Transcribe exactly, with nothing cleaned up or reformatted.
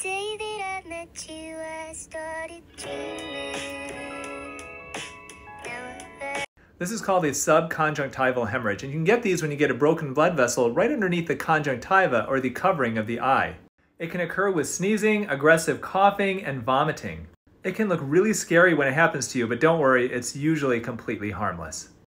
day that I met you, I started dreaming. Now I've This is called a subconjunctival hemorrhage, and you can get these when you get a broken blood vessel right underneath the conjunctiva or the covering of the eye. It can occur with sneezing, aggressive coughing, and vomiting. It can look really scary when it happens to you, but don't worry, it's usually completely harmless.